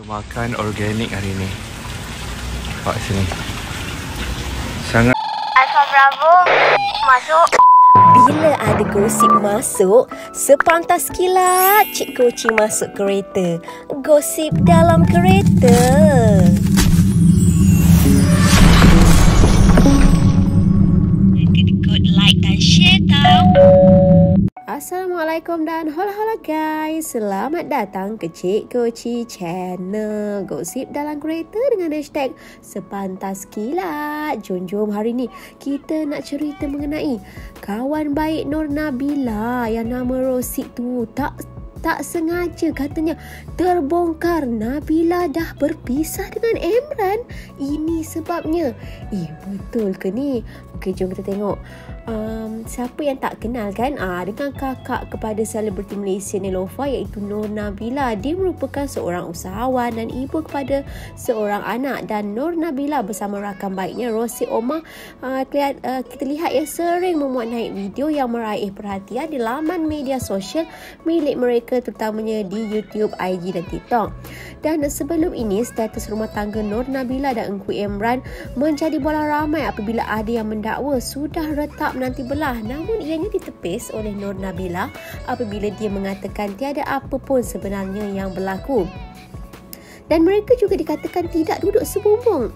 Makan organik hari ni. Pak sini. Sangat Alfa Bravo masuk. Bila ada gosip masuk, sepantas kilat Cik Koci masuk kereta. Gosip dalam kereta. Kena like dan share tau. Assalamualaikum dan hola-hola guys. Selamat datang ke Cik Koci Channel. Gosip dalam kereta dengan hashtag sepantas kilat. Jom hari ni kita nak cerita mengenai kawan baik Nur Nabila yang nama Rosik tu tak sengaja katanya terbongkar Nabila dah berpisah dengan Emran. Ini sebabnya. Betul ke ni? Okey, jom kita tengok. Siapa yang tak kenal kan dengan kakak kepada selebriti Malaysia Neelofa iaitu Nur Nabila. Dia merupakan seorang usahawan dan ibu kepada seorang anak, dan Nur Nabila bersama rakan baiknya Rosik Omar kita lihat yang sering memuat naik video yang meraih perhatian di laman media sosial milik mereka, terutamanya di YouTube, IG dan TikTok. Dan sebelum ini status rumah tangga Nur Nabila dan Engku Emran menjadi bola ramai apabila ada yang mendakwa sudah retak menanti belah, namun ianya ditepis oleh Nur Nabila apabila dia mengatakan tiada apa pun sebenarnya yang berlaku. Dan mereka juga dikatakan tidak duduk sebumbung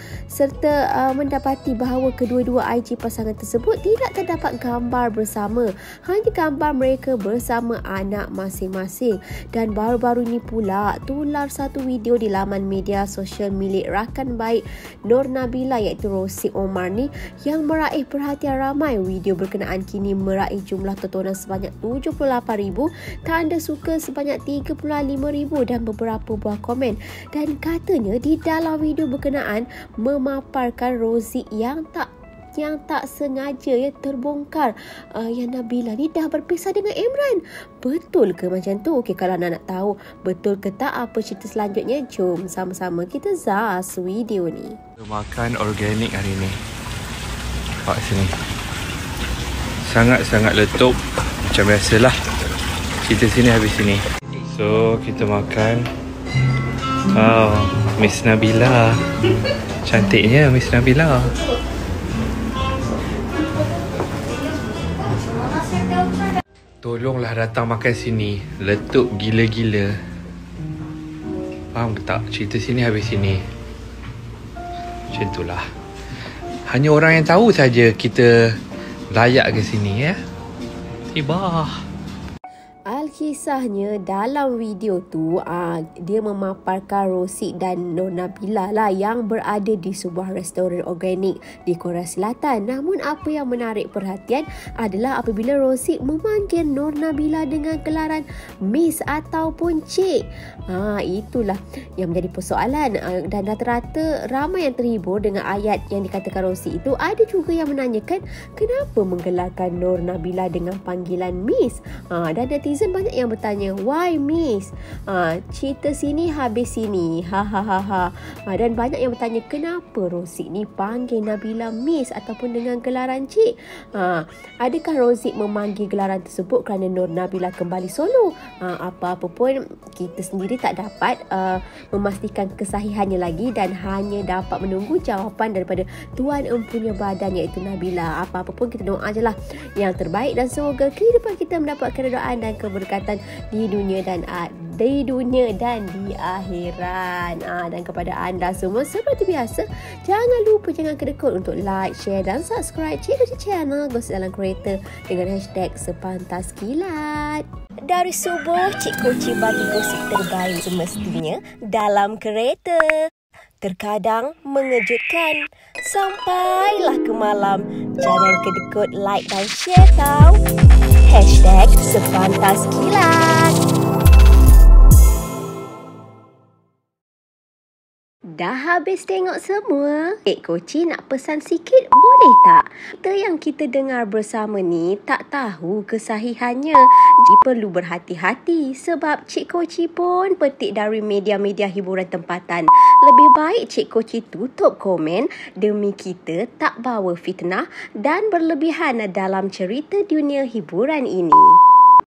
serta mendapati bahawa kedua-dua IG pasangan tersebut tidak terdapat gambar bersama, hanya gambar mereka bersama anak masing-masing. Dan baru-baru ini pula tular satu video di laman media sosial milik rakan baik Nur Nabila iaitu Rosik Omar ni yang meraih perhatian ramai. Video berkenaan kini meraih jumlah tontonan sebanyak 78,000, tanda suka sebanyak 35,000 dan beberapa buah komen. Dan katanya di dalam video berkenaan memaparkan Rosik yang tak sengaja terbongkar yang Nabila ni dah berpisah dengan Emran. Betul ke macam tu? Okey, kalau nak tahu betul ke tak apa cerita selanjutnya, jom sama-sama kita zas video ni. makan organik hari ni. Pak sini. Sangat-sangat letup macam biasalah. Cerita sini habis sini. So kita makan. Miss Nabila. Cantiknya Miss Nabila. Tolonglah datang makan sini. Letup gila-gila. Faham ke tak? Cerita sini habis sini. Macam itulah. Hanya orang yang tahu saja kita layak ke sini ya. Tiba. Alkisahnya dalam video tu dia memaparkan Rosik dan Nur Nabila lah yang berada di sebuah restoran organik di Korea Selatan. Namun apa yang menarik perhatian adalah apabila Rosik memanggil Nur Nabila dengan gelaran Miss ataupun Cik. Itulah yang menjadi persoalan, dan rata-rata ramai yang terhibur dengan ayat yang dikatakan Rosik itu. Ada juga yang menanyakan kenapa menggelarkan Nur Nabila dengan panggilan Miss, dan netizen banyak yang bertanya, why Miss? Cerita sini habis sini. Dan banyak yang bertanya kenapa Rosik ni panggil Nabila Miss ataupun dengan gelaran Cik. Adakah Rosik memanggil gelaran tersebut kerana Nur Nabila kembali solo? Apa-apa pun kita sendiri tak dapat memastikan kesahihannya lagi, dan hanya dapat menunggu jawapan daripada Tuan Empunya Badan iaitu Nabila. Apa-apa pun kita doa je lah yang terbaik, dan semoga kehidupan kita mendapatkan keredaan dan keberkatan di dunia dan di akhirat. Dan kepada anda semua seperti biasa, jangan kedekut untuk like, share dan subscribe Cik Koci Channel Gosip Dalam Kereta dengan hashtag sepantas kilat. Dari subuh Cik Koci bagi gosip terbaik semestinya dalam kereta. Terkadang mengejutkan, sampailah ke malam. Jangan kedekut like dan share tau. Hashtag sepantas kilat. Dah habis tengok semua? Cik Koci nak pesan sikit, boleh tak? Cerita yang kita dengar bersama ni tak tahu kesahihannya. Perlu berhati-hati sebab Cik Koci pun petik dari media-media hiburan tempatan. Lebih baik Cik Koci tutup komen demi kita tak bawa fitnah dan berlebihan dalam cerita dunia hiburan ini.